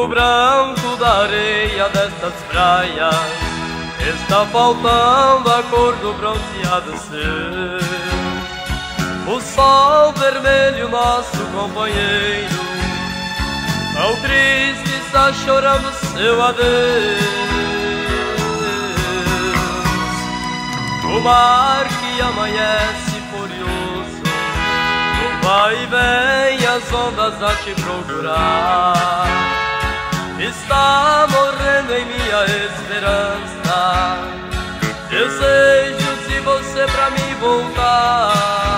branco da areia destas praias está faltando a cor do bronzeado céu. O sol vermelho, nosso companheiro, tão triste está chorando seu adeus. O mar que amanhece furioso, no vai e vem as ondas a te procurar. Está morrendo em minha esperança, desejo de você pra mim voltar.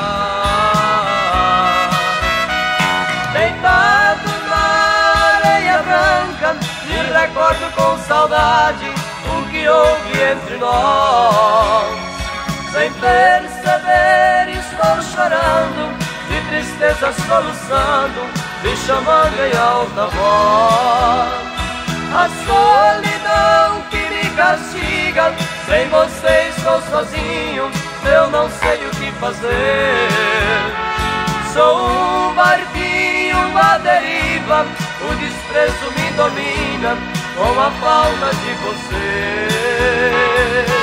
Deitado na areia branca, me recordo com saudade o que houve entre nós. Sem perceber estou chorando, de tristeza soluçando, me chamando em alta voz. A solidão que me castiga, sem você estou sozinho, eu não sei o que fazer. Sou um barquinho à deriva, o desprezo me domina com a falta de você.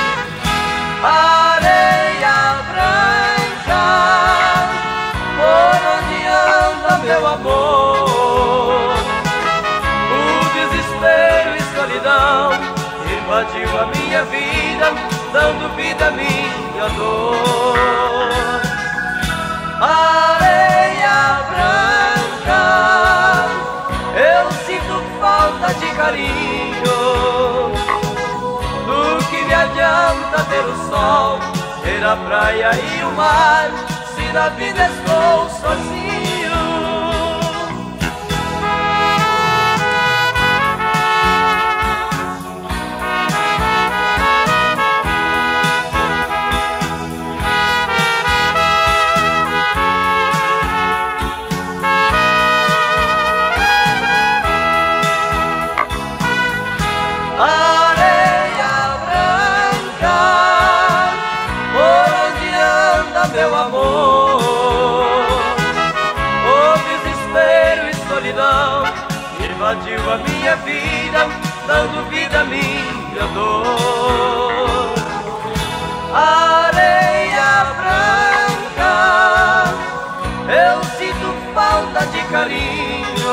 Areia branca, por onde anda meu amor? O desespero e solidão invadiu a minha vida, dando vida à minha dor. Areia branca, eu sinto falta de carinho. Do que me adianta ter o sol, ter a praia e o mar, se na vida estou sozinho? Meu amor, o desespero e solidão invadiu a minha vida, dando vida à minha dor. Areia branca, eu sinto falta de carinho.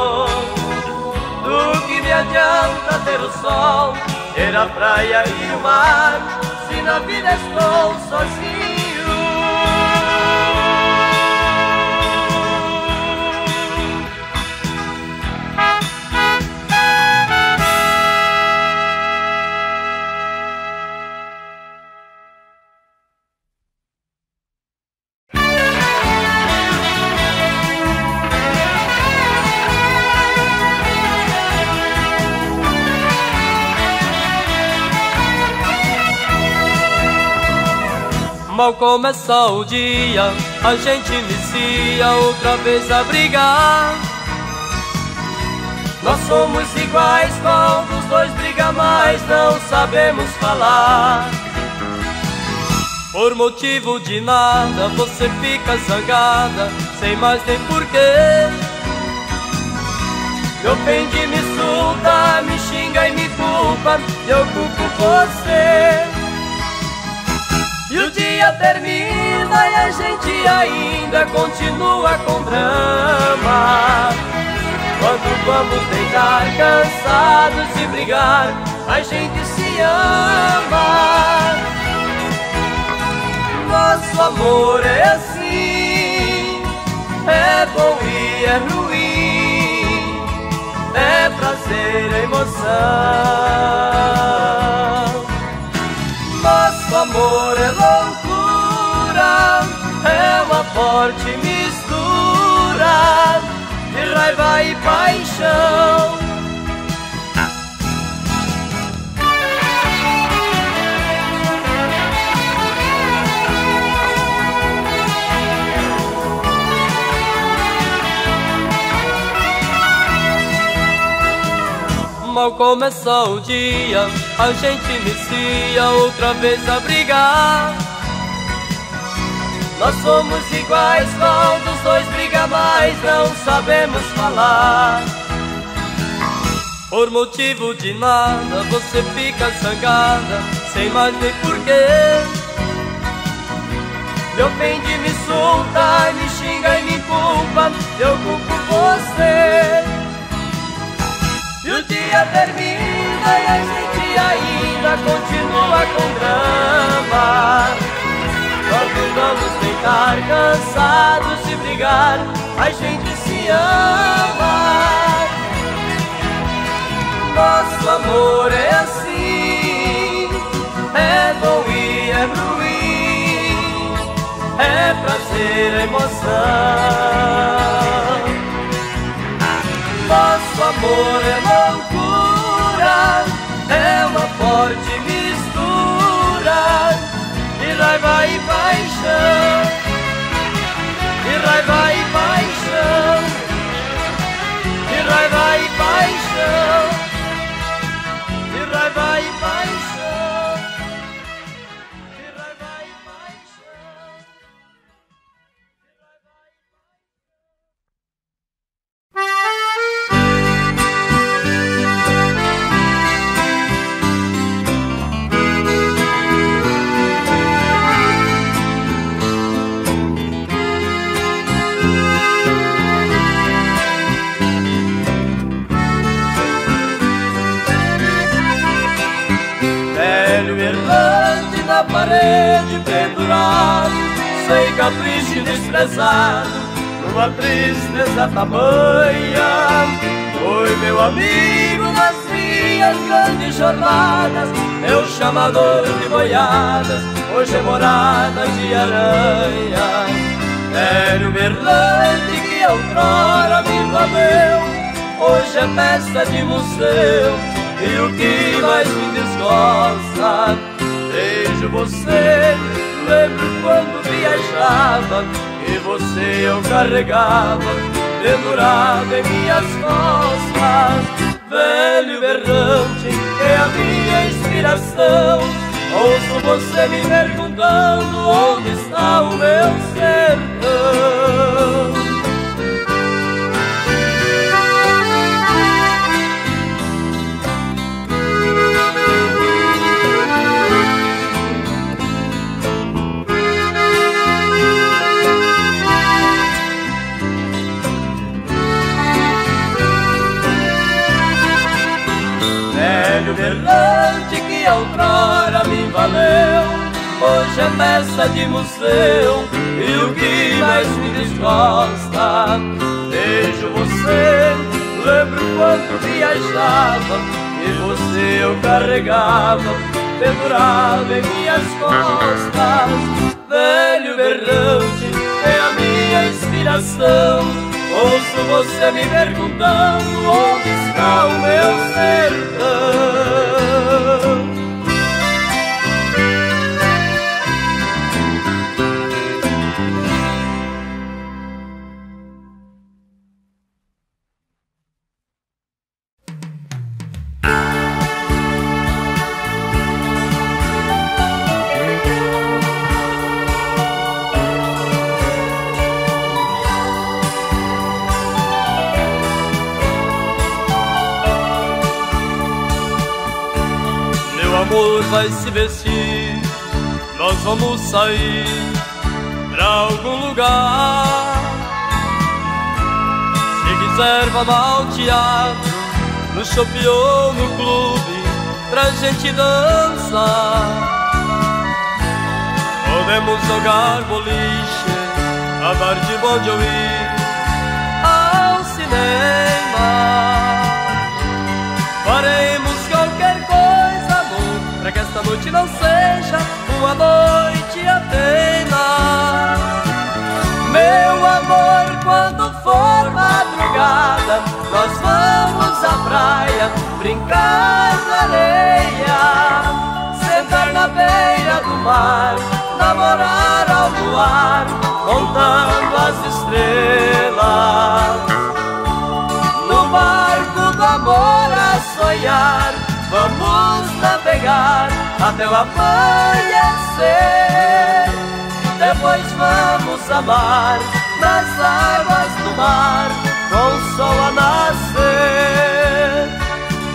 Do que me adianta ter o sol, ter a praia e o mar, se na vida estou sozinho? Mal começa o dia, a gente inicia outra vez a brigar. Nós somos iguais, qual dos dois briga mais, não sabemos falar. Por motivo de nada, você fica zangada, sem mais nem porquê. Me ofende, me insulta, me xinga e me culpa, eu culpo você. E o dia termina e a gente ainda continua com drama. Quando vamos deitar cansados de brigar, a gente se ama. Nosso amor é assim, é bom e é ruim, é prazer e emoção. Nosso amor é loucura, é uma forte mistura de raiva e paixão. Mal começa o dia, a gente inicia outra vez a brigar. Nós somos iguais, qual dos dois briga mais, não sabemos falar. Por motivo de nada você fica zangada, sem mais nem porquê. Me ofende, me insulta, me xinga e me culpa, eu culpo você. E o dia termina e a gente ainda continua com drama. Quando vamos deitar cansados de brigar, a gente se ama. Nosso amor é assim, é bom e é ruim, é prazer, é emoção. Nosso amor é loucura, é uma forte mistura de raiva e paixão, de raiva e paixão, de raiva e paixão, de raiva e paixão, de raiva e paixão. Errante na parede pendurado, sem capricho e desprezado, numa tristeza tamanha. Foi meu amigo nas minhas grandes jornadas, meu chamador de boiadas, hoje é morada de aranha. Era o errante que outrora me valeu, hoje é peça de museu. E o que mais me desgosta, vejo você, lembro quando viajava, e você eu carregava, pendurado em minhas costas. Velho errante, é a minha inspiração, ouço você me perguntando onde está o meu sertão. Errante que outrora me valeu, hoje é peça de museu. E o que mais me desgosta, vejo você, lembro quando viajava, e você eu carregava, pendurado em minhas costas. Velho errante, é a minha inspiração, ouço você me perguntando onde está o meu sertão. Amor vai se vestir, nós vamos sair pra algum lugar. Se quiser vamos ao teatro, no shopping ou no clube, pra gente dançar. Podemos jogar boliche, andar de bonde ou ir ao cinema. Faremos qualquer coisa, amor, pra que esta noite não seja uma noite apenas. Meu amor, quando for madrugada, nós vamos à praia, brincar na areia, sentar na beira do mar, namorar ao luar, contando as estrelas. No barco do amor a sonhar, vamos navegar até o amanhecer. Depois vamos amar nas águas do mar, com o sol a nascer.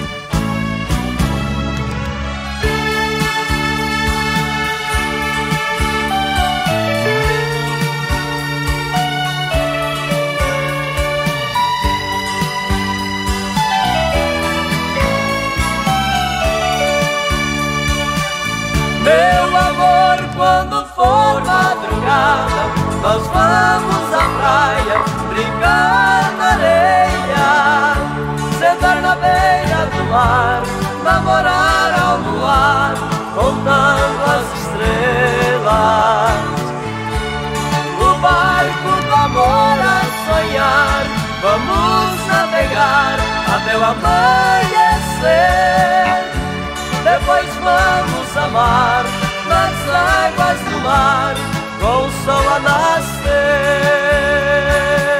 vamos à praia, brincar na areia, sentar na beira do mar, namorar ao luar, contando as estrelas. O barco do amor a sonhar, vamos navegar até o amanhecer. Depois vamos amar nas águas do mar, com o sol a nascer.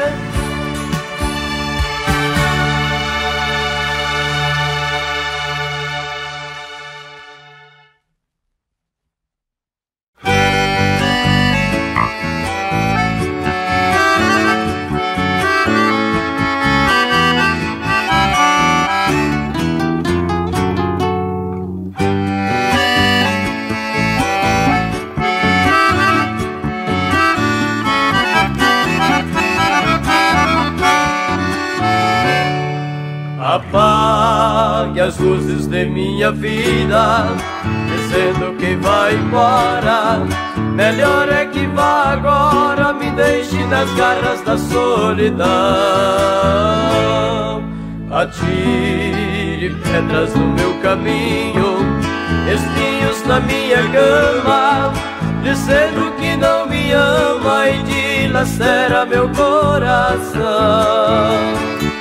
Apague as luzes de minha vida, dizendo que vai embora. Melhor é que vá agora, me deixe nas garras da solidão. Atire pedras no meu caminho, espinhos na minha cama, dizendo que não me ama e dilacera meu coração.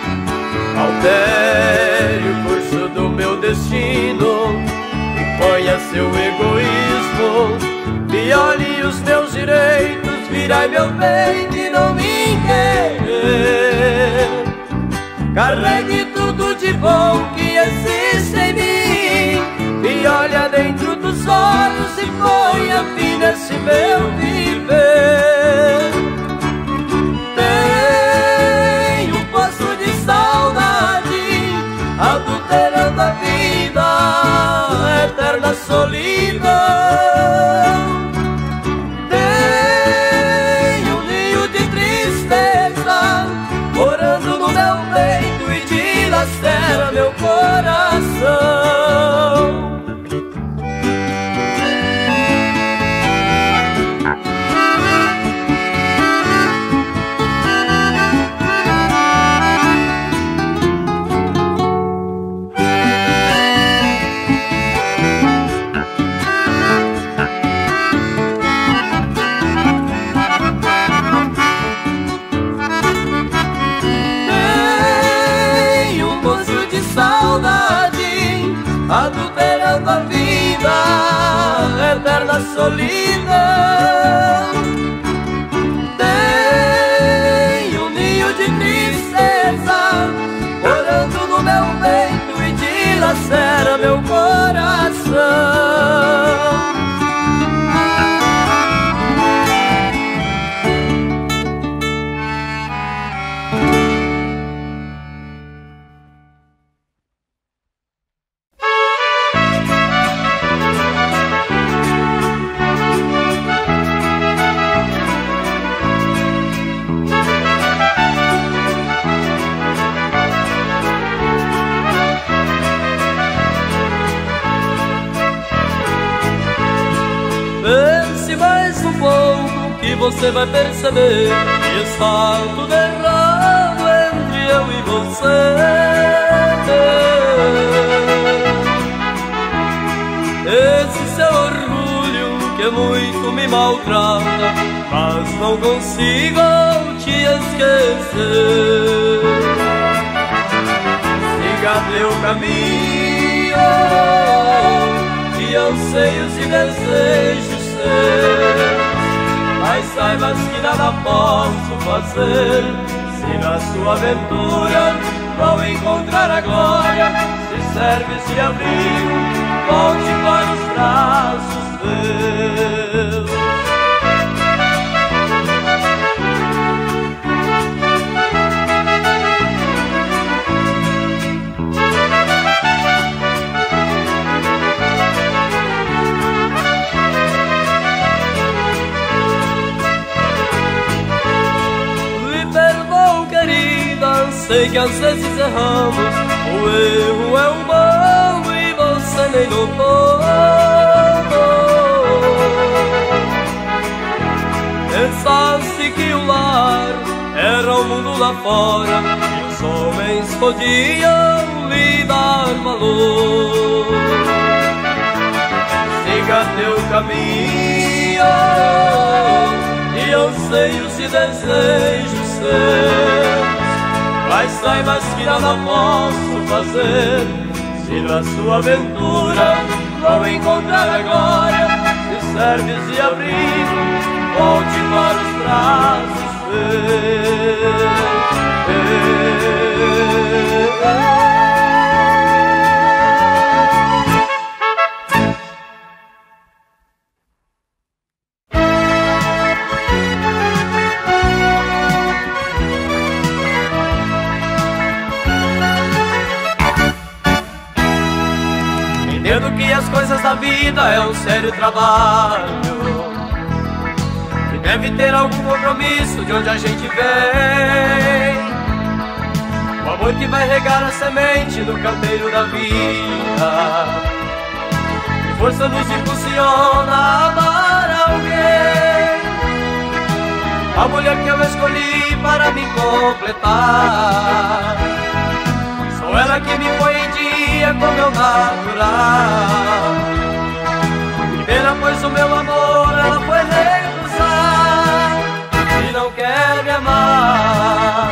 Altere o curso do meu destino, imponha seu egoísmo, viole os meus direitos, virai meu peito e não me querer. Carregue tudo de bom que existe em mim, e olha dentro dos olhos e ponha fim nesse meu viver. Tenho um poço de saudade, adulterando a vida, eterna solidão. Tenho um ninho de tristeza, morando no meu peito e dilacera meu coração. Adulterando a vida, eterna solidão. Tenho um ninho de tristeza, morando no meu peito e dilacera meu coração. Você vai perceber que está tudo errado entre eu e você. Esse seu orgulho que muito me maltrata, mas não consigo te esquecer. Siga teu caminho de anseios e desejos seus, mas saibas que nada posso fazer se na sua aventura não encontrar a glória. Se serves de abrigo, volte para os braços meus. Sei que às vezes erramos, o erro é humano e você nem notou. pensasse que o lar era o mundo lá fora e os homens podiam lhe dar valor. Siga teu caminho e anseios e desejos seus, mas saibas que nada posso fazer se na sua aventura não encontrar a glória. Se serves de abrigo, volte para os braços meus. Entendo que as coisas da vida é um sério trabalho, que deve ter algum compromisso de onde a gente vem. O amor que vai regar a semente no canteiro da vida, que força nos impulsiona a amar alguém. A mulher que eu escolhi para me completar, só ela que me põe em dia com meu natural. Primeira, pois o meu amor ela foi recusar e não quer me amar,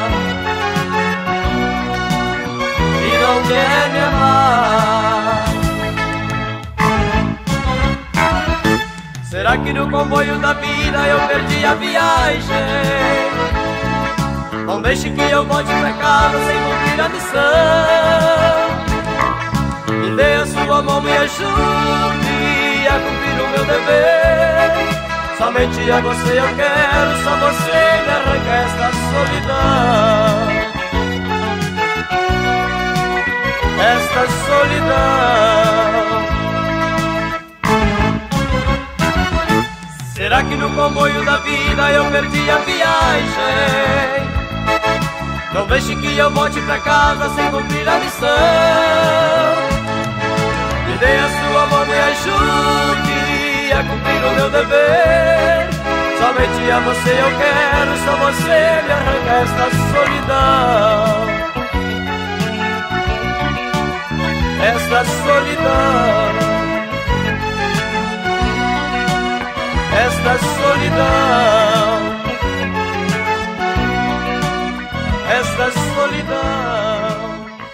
e não quer me amar. Será que no comboio da vida eu perdi a viagem? Não deixe que eu volte pra casa sem cumprir a missão. Me dê a sua mão, me ajude a cumprir o meu dever. Somente a você eu quero, só você me arranca esta solidão, esta solidão. Será que no comboio da vida eu perdi a viagem? Não deixe que eu volte pra casa sem cumprir a missão. Me dê a sua mão, me ajude a cumprir o meu dever. Somente a você eu quero, só você me arranca esta solidão, esta solidão, esta solidão, esta solidão.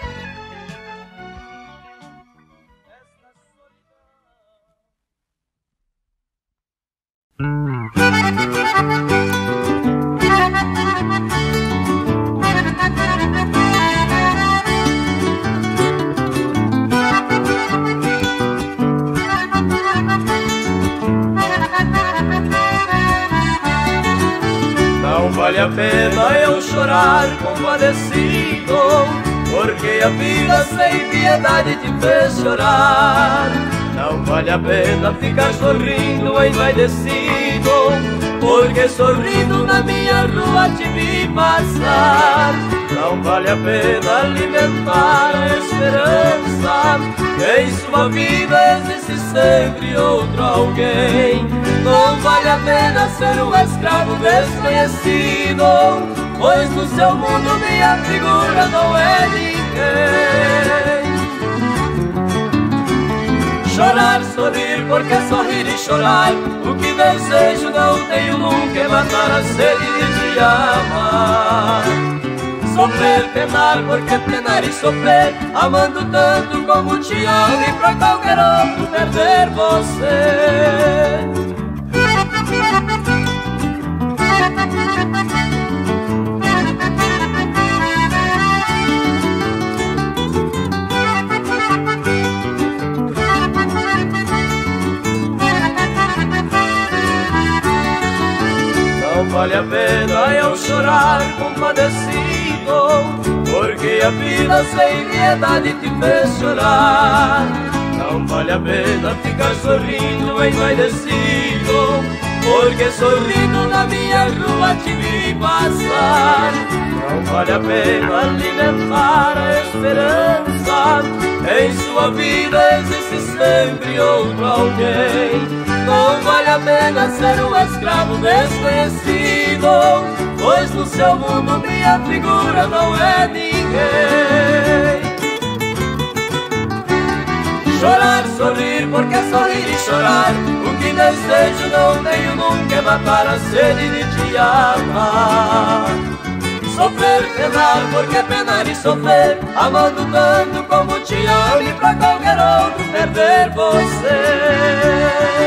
Não vale a pena eu chorar compadecido, porque a vida sem piedade te fez chorar. Não vale a pena ficar sorrindo envaidecido, porque sorrindo na minha rua te vi passar. Não vale a pena alimentar a esperança que em sua vida existe sempre outro alguém. Não vale a pena ser um escravo desconhecido, pois no seu mundo minha figura não é ninguém. Chorar, sorrir, porque sorrir e chorar, o que desejo não tenho nunca é matar a sede de te amar. Sofrer, penar, porque penar e sofrer, amando tanto como te amo, e pra qualquer outro perder você. Não vale a pena eu chorar compadecido, porque a vida sem piedade te fez chorar. Não vale a pena ficar sorrindo envaidecido, porque sorrindo na minha rua te vi passar. Não vale a pena alimentar a esperança, em sua vida existe sempre outro alguém. Não vale a pena ser um escravo desconhecido, pois no seu mundo minha figura não é ninguém. Chorar, sorrir, porque sorrir e chorar, o que desejo não tenho nunca é matar a sede de te amar. Sofrer, penar, porque penar e sofrer, amando tanto como te amo, e pra qualquer outro perder você.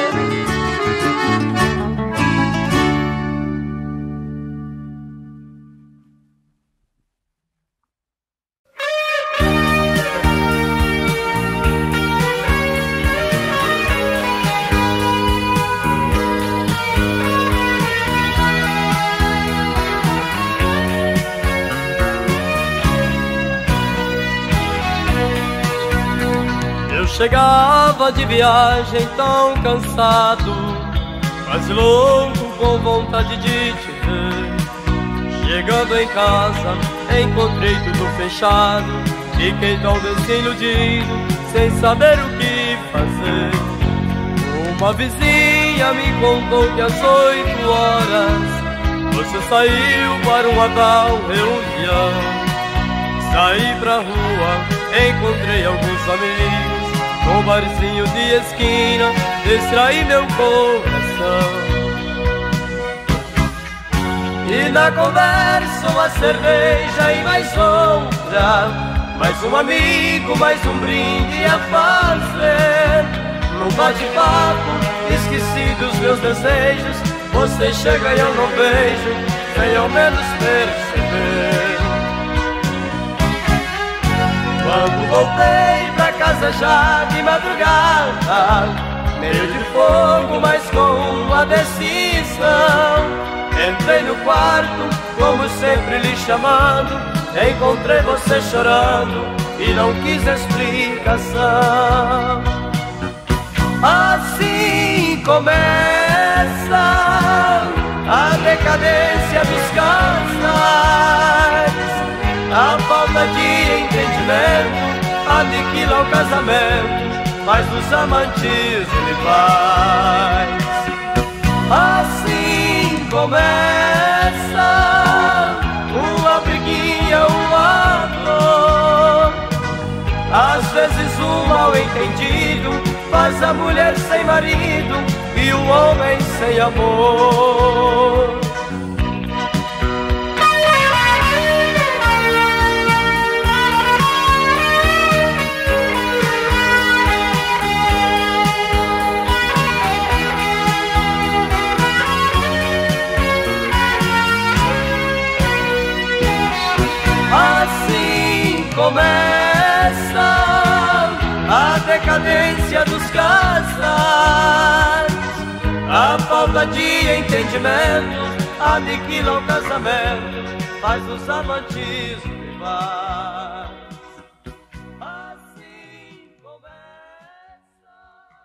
Chegava de viagem tão cansado, quase louco com vontade de te ver. Chegando em casa, encontrei tudo fechado, fiquei talvez iludido, sem saber o que fazer. Uma vizinha me contou que às 8 horas você saiu para uma tal reunião. Saí pra rua, encontrei alguns amigos, num barzinho de esquina, distraí meu coração. E na conversa uma cerveja e mais outra, mais um amigo, mais um brinde a fazer. Num bate-papo, esqueci dos meus desejos, você chega e eu não vejo, sem ao menos perceber. Quando voltei pra casa já de madrugada, meio de fogo, mas com uma decisão, entrei no quarto, como sempre lhe chamando, encontrei você chorando e não quis explicação. Assim começa a decadência dos casais. A falta de entendimento aniquila o casamento, mas os amantes ele faz. Assim começa uma briguinha, uma dor. Às vezes um mal entendido faz a mulher sem marido e o homem sem amor. Assim começa a decadência dos casais. A falta de entendimento aniquila o casamento, faz os amantes rivais. Assim começa.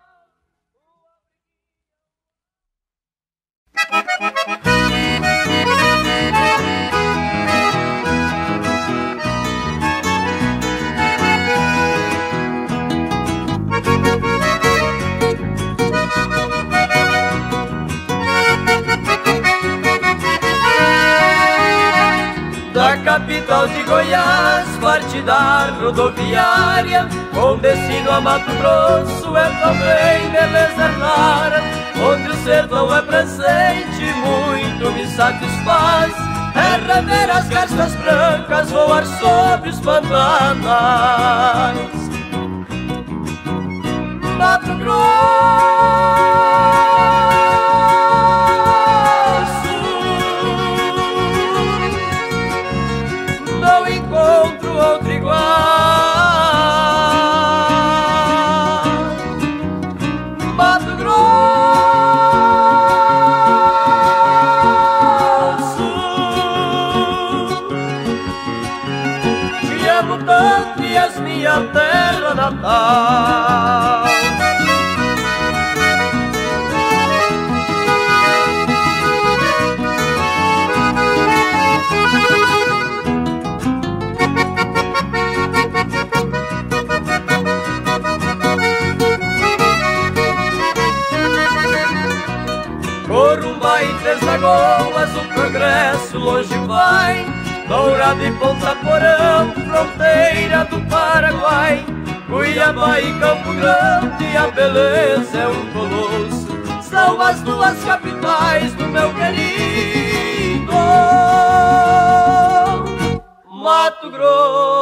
Da capital de Goiás, parte da rodoviária, com destino a Mato Grosso, é também beleza rara, onde o sertão é presente, muito me satisfaz. É rever as garças brancas, voar sobre os pantanais. Mato Grosso, não encontro outro igual. Mato Grosso, te amo tanto e és minha terra natal. Dourado e Ponta Porã, fronteira do Paraguai, Cuiabá e Campo Grande, a beleza é um colosso. São as duas capitais do meu querido Mato Grosso.